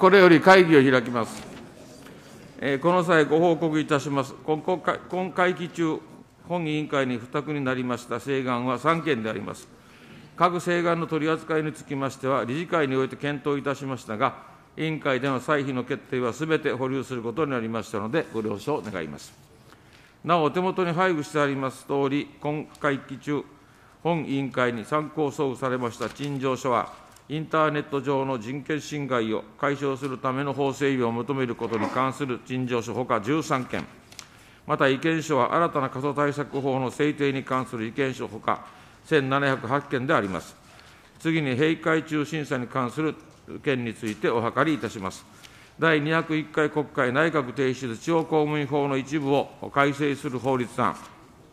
これより会議を開きます。この際、ご報告いたします。今会期中、本委員会に付託になりました請願は3件であります。各請願の取り扱いにつきましては、理事会において検討いたしましたが、委員会での歳費の決定はすべて保留することになりましたので、ご了承願います。なお、お手元に配布してありますとおり、今会期中、本委員会に参考送付されました陳情書は、インターネット上の人権侵害を解消するための法整備を求めることに関する陳情書ほか13件、また意見書は新たな過疎対策法の制定に関する意見書ほか1708件であります。次に閉会中審査に関する件についてお諮りいたします。第201回国会内閣提出地方公務員法の一部を改正する法律案、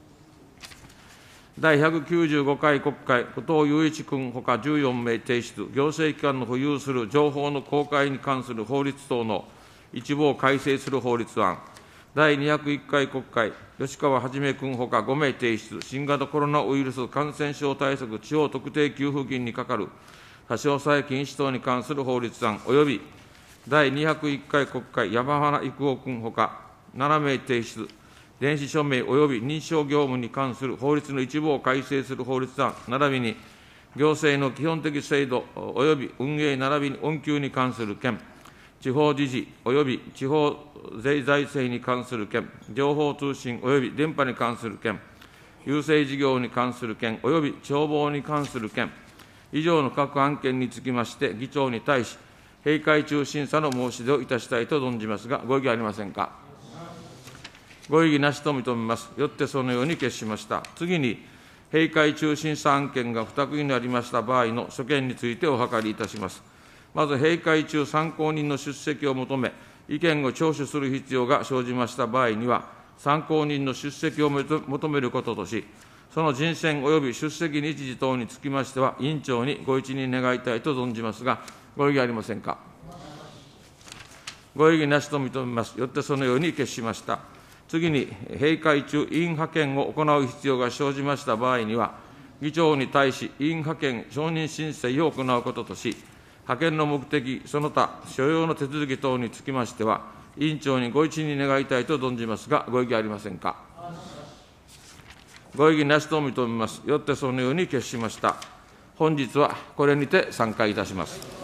第195回国会、後藤祐一君ほか14名提出、行政機関の保有する情報の公開に関する法律等の一部を改正する法律案、第201回国会、吉川はじめ君ほか5名提出、新型コロナウイルス感染症対策地方特定給付金にかかる差し押さえ禁止等に関する法律案、および第201回国会、山原郁夫君ほか7名提出、電子署名及び認証業務に関する法律の一部を改正する法律案、並びに行政の基本的制度及び運営並びに運休に関する件、地方自治及び地方税財政に関する件、情報通信及び電波に関する件、郵政事業に関する件及び帳簿に関する件、以上の各案件につきまして、議長に対し、閉会中審査の申し出をいたしたいと存じますが、ご異議ありませんか。ご異議なしと認めます。よってそのように決しました。次に、閉会中審査案件が付託になりました場合の所見についてお諮りいたします。まず、閉会中参考人の出席を求め、意見を聴取する必要が生じました場合には、参考人の出席を求めることとし、その人選及び出席日時等につきましては、委員長にご一任願いたいと存じますが、ご異議ありませんか。ご異議なしと認めます。よってそのように決しました。次に、閉会中、委員派遣を行う必要が生じました場合には、議長に対し、委員派遣承認申請を行うこととし、派遣の目的、その他、所要の手続き等につきましては、委員長にご一任願いたいと存じますが、ご異議ありませんか。ご異議なしと認めます。よってそのように決しました。本日はこれにて散会いたします。